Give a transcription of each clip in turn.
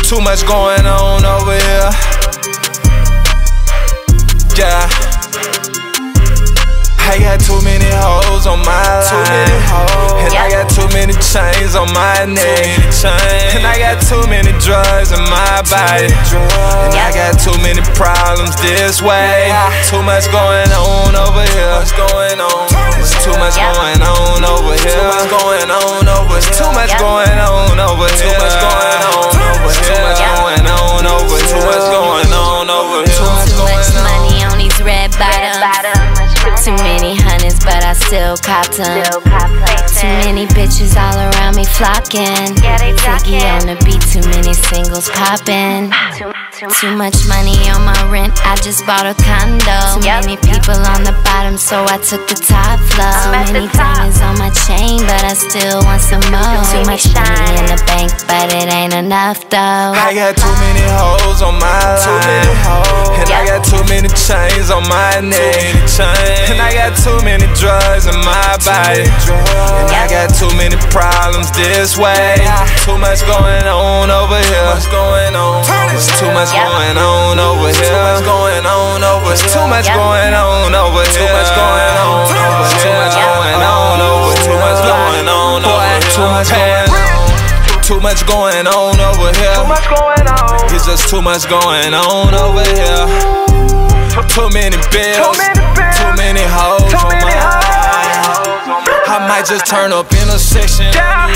Too much going on over here. Yeah. I got too many hoes on my line, and I got too many chains on my neck, and I got too many drugs in my body, and I got too many problems this way. Too much going on over here. It's too much going on over here. Too much going on over here. Too much going on over here. Too much going on over here. Too much going on over here. Too much going on over here. Too much money on these red bottoms. Too many hundreds, but I still cop them. Too many bitches all around me flocking. Ziggy on the beat, too many singles popping. Too much money on my rent, I just bought a condo. Too many people on the bottom, so I took the top floor. Too many diamonds on my chain, but I still want some more. Too much money in the bank, but it ain't enough though. I got too many hoes on my line, and I got too many chains on my neck, and I got too many drugs in my body, and I got too many problems this way. Too much going on over here. It's too much going on over here. Too much going on over here. Too much going on over here. Too much going on over here. Too much going on over here. Too much going on over here. Too much going on. Too much going on over here. Too much going on. It's just too much going on over here. Too many bills. Too many hoes on my line. I might just turn up in a section.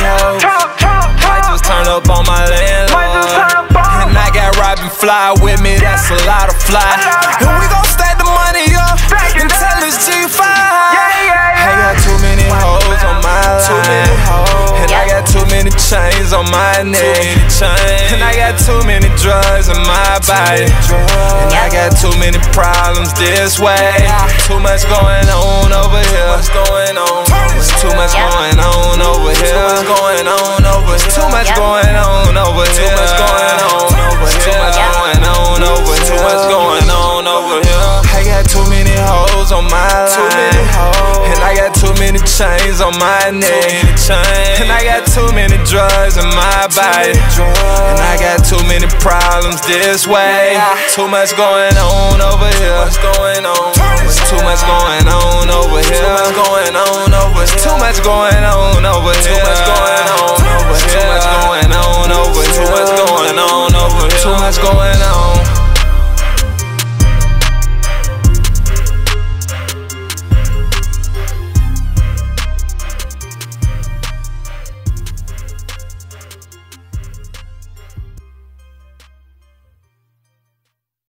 Might just turn up on my landlord. And I got Robin Fly with me, that's a lot of fly. And we gon' stack the money up until it's G5. I got too many hoes on my line, and I got too many chains on my neck, and I got too many drugs in my body, and I got too many problems this way. Too much going on over here. It's too much going on over here. Too much going on over here. Too much going on over here. Too much going on over here. Too much going on over here. Too much going on over here. I got too many hoes on my line, and I got too many chains on my neck, and I got too many drugs in my body, and I got too many problems this way. Too much going on over here. It's too much going on over here. Too much going on over here. Too much going on over here. Too much going on over here. Too much going on over here. Too much going on over here. Too much going on.